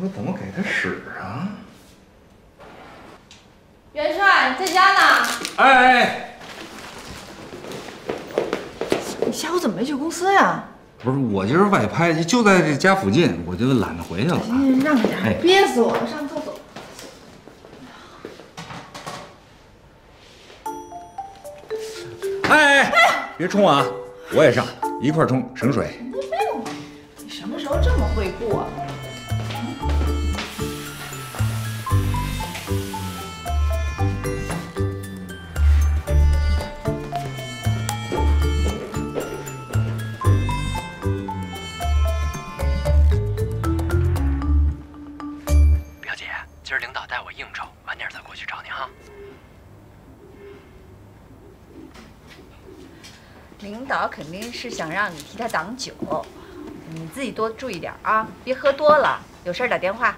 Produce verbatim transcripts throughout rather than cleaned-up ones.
我怎么给他使啊？ 元帅在家呢。 哎哎， 你下午怎么没去公司呀？ 不是，我今儿外拍，就在这家附近，我就懒得回去了。 你让开点，憋死我了，上厕所。 哎哎，别冲啊！我也上，一块冲，省水。 你什么时候这么会过？ 表姐，今儿领导带我应酬，晚点再过去找你哈。 领导肯定是想让你替他挡酒，你自己多注意点啊，别喝多了。有事打电话。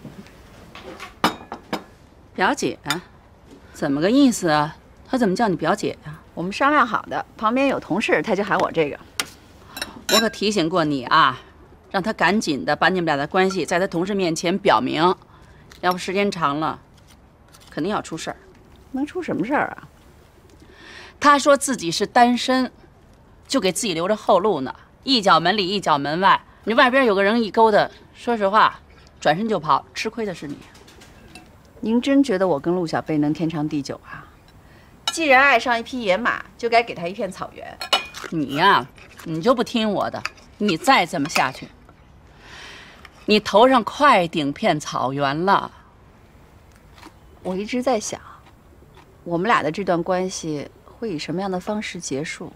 表姐，怎么个意思啊？他怎么叫你表姐呀？ 我们商量好的，旁边有同事，他就喊我这个。 我可提醒过你啊，让他赶紧的把你们俩的关系在他同事面前表明，要不时间长了，肯定要出事儿。 能出什么事儿啊？ 他说自己是单身，就给自己留着后路呢，一脚门里一脚门外。你外边有个人一勾搭，说实话，转身就跑，吃亏的是你。 您真觉得我跟陆小贝能天长地久啊？既然爱上一匹野马，就该给他一片草原。 你呀，你就不听我的，你再这么下去，你头上快顶片草原了。 我一直在想，我们俩的这段关系会以什么样的方式结束？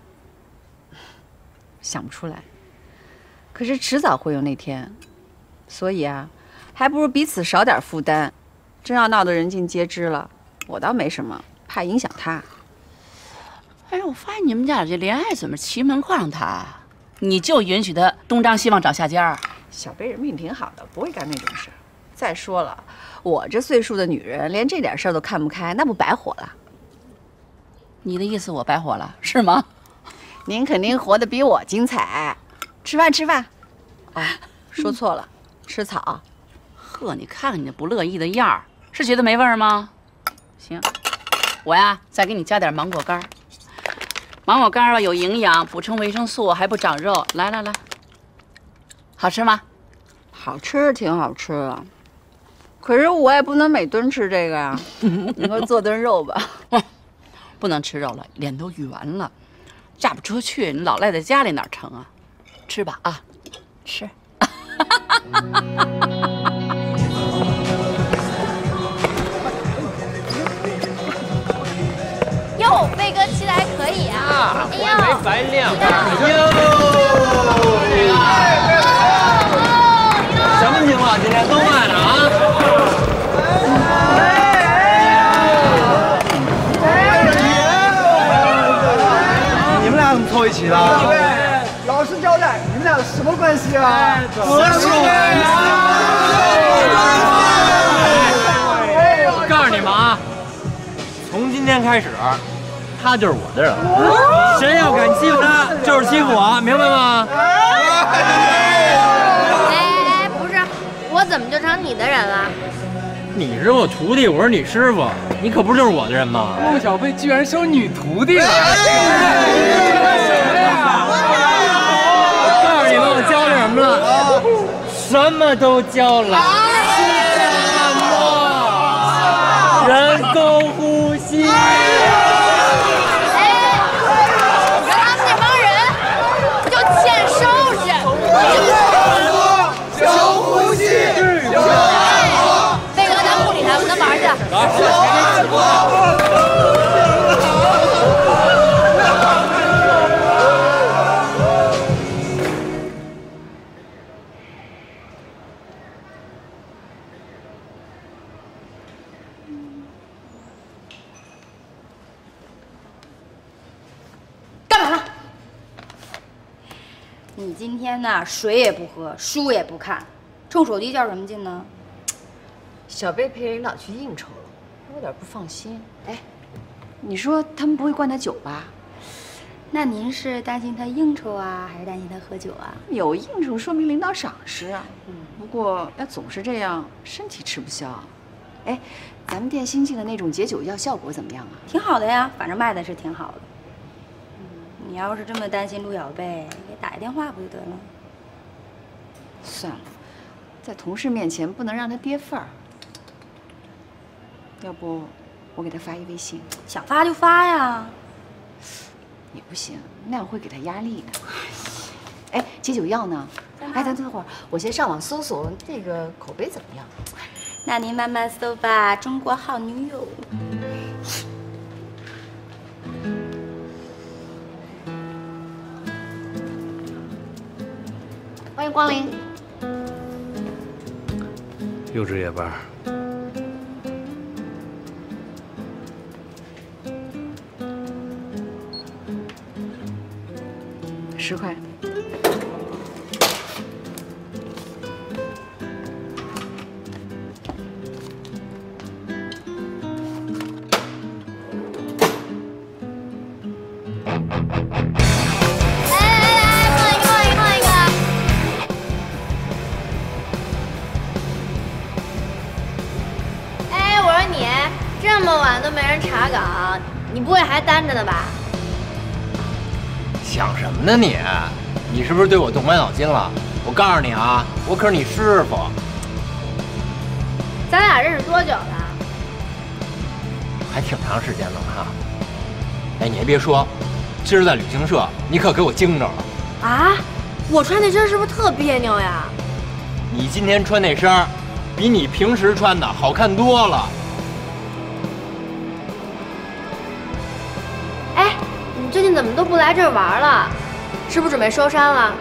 想不出来。可是迟早会有那天，所以啊，还不如彼此少点负担。真要闹得人尽皆知了，我倒没什么，怕影响他。 哎呀，我发现你们家这恋爱怎么奇门框塌？你就允许他东张西望找下家？ 小贝人命挺好的，不会干那种事。再说了，我这岁数的女人，连这点事儿都看不开，那不白活了？ 你的意思我白活了是吗？ 您肯定活得比我精彩。吃饭吃饭。哦，说错了，吃草。 呵，你看看你那不乐意的样儿，是觉得没味儿吗？行，我呀再给你加点芒果干儿。芒果干儿吧有营养，补充维生素，还不长肉。来来来，好吃吗？ 好吃，挺好吃的。可是我也不能每顿吃这个呀。你给我做顿肉吧。 不能吃肉了，脸都圆了，嫁不出去，你老赖在家里哪成啊？吃吧啊，吃。 哟，贝哥骑的还可以啊！哎呦， 没白练过。哟，什么情况？今天都慢着啊！ 你们俩怎么凑一起的？老实交代，你们俩什么关系啊？ 我是我告诉你们啊，从今天开始，他就是我的人了。谁要敢欺负他，就是欺负我，明白吗？ 哎哎，不是，我怎么就成你的人了？ 你是我徒弟，我是你师傅，你可不是就是我的人吗？ 陆小贝居然收女徒弟了！ 我告诉你们，我教了什么了？什么都教了。人工呼吸。 你今天呢，水也不喝，书也不看，冲手机较什么劲呢？ 小贝陪领导去应酬了， 我有点不放心。 哎， 你说他们不会灌他酒吧？ 那您是担心他应酬啊，还是担心他喝酒啊？ 有应酬说明领导赏识啊。嗯，不过要总是这样，身体吃不消。哎，咱们店新进的那种解酒药效果怎么样啊？ 挺好的呀，反正卖的是挺好的。嗯，你要是这么担心陆小贝，给打一电话不就得了？ 算了，在同事面前不能让他跌份儿。要不，我给他发一微信。 想发就发呀。 也不行，那样会给他压力的。哎，解酒药呢？哎，等等会儿，我先上网搜索这个口碑怎么样。 那您慢慢搜吧，中国好女友。 欢迎光临。 又值夜班。 十块。 这么晚都没人查岗，你不会还单着呢吧？ 想什么呢你？你是不是对我动歪脑筋了？我告诉你啊，我可是你师傅。 咱俩认识多久了？ 还挺长时间了哈。哎，你还别说，今儿在旅行社，你可给我惊着了。 啊？我穿那身是不是特别扭呀？ 你今天穿那身，比你平时穿的好看多了。 你最近怎么都不来这儿玩了？是不是准备收山了？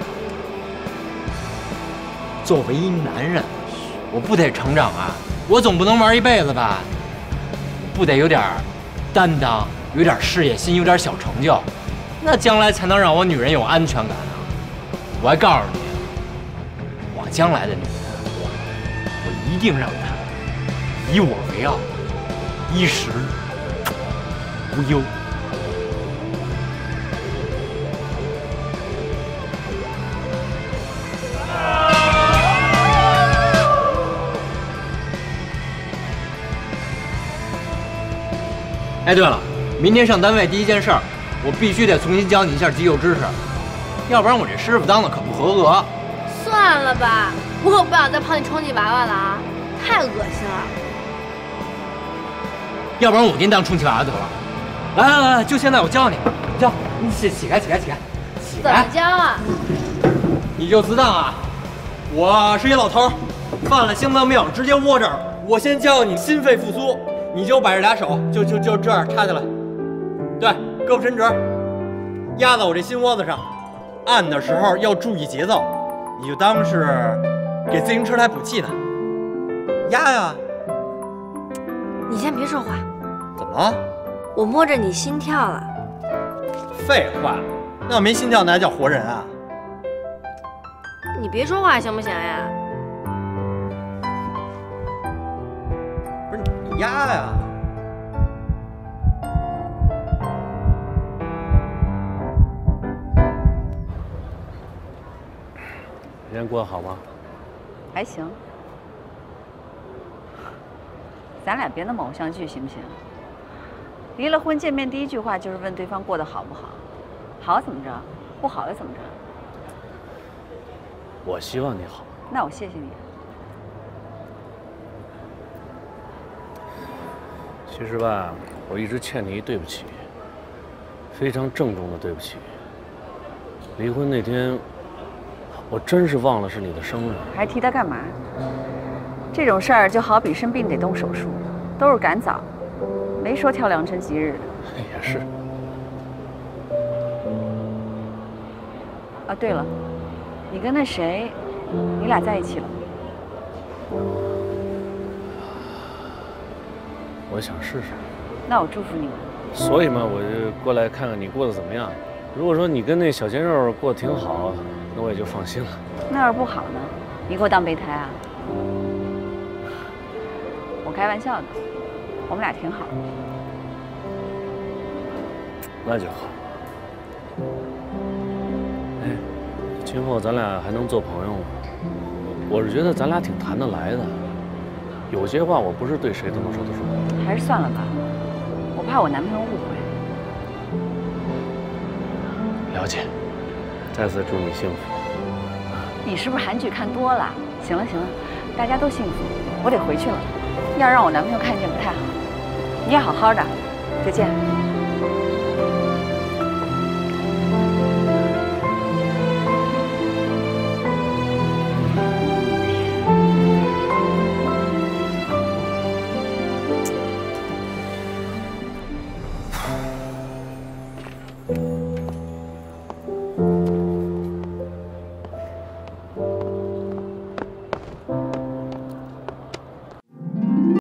作为一男人，我不得成长啊！我总不能玩一辈子吧？不得有点担当，有点事业心，有点小成就，那将来才能让我女人有安全感啊！我还告诉你，我将来的女人，我一定让她以我为傲，衣食无忧。哎，对了，明天上单位第一件事儿，我必须得重新教你一下急救知识，要不然我这师傅当的可不合格。 算了吧，我可不想再泡你充气娃娃了啊，太恶心了。 要不然我给你当充气娃娃得了。来来来，就现在我教你，教你起起开起开起开，起怎么教啊？ 你就自当啊，我是一老头，犯了心脏病，直接窝这儿。我先教你心肺复苏。你就摆着俩手，就就就这样插下来，对，胳膊伸直，压到我这心窝子上，按的时候要注意节奏，你就当是给自行车来补气呢。压呀！ 你先别说话。 怎么了？ 我摸着你心跳了。 废话，那要没心跳那还叫活人啊？ 你别说话行不行呀？ 压呀！ 今天过得好吗？ 还行。咱俩别那么偶像剧行不行？离了婚见面第一句话就是问对方过得好不好，好怎么着，不好又怎么着？ 我希望你好。 那我谢谢你。 其实吧，我一直欠你一对不起，非常郑重的对不起。离婚那天，我真是忘了是你的生日。 还提他干嘛？这种事儿就好比生病得动手术，都是赶早，没说挑良辰吉日的。 也是。 啊，对了，你跟那谁，你俩在一起了？ 我想试试。 那我祝福你们。 所以嘛，我就过来看看你过得怎么样。如果说你跟那小鲜肉过得挺好，那我也就放心了。 那要是不好呢？你给我当备胎啊？我开玩笑的，我们俩挺好的。 那就好。 哎，今后咱俩还能做朋友吗？我是觉得咱俩挺谈得来的，有些话我不是对谁都能说得出口。 还是算了吧，我怕我男朋友误会。 了解，再次祝你幸福。 你是不是韩剧看多了？行了行了，大家都幸福，我得回去了。要让我男朋友看见不太好。你也好好的，再见。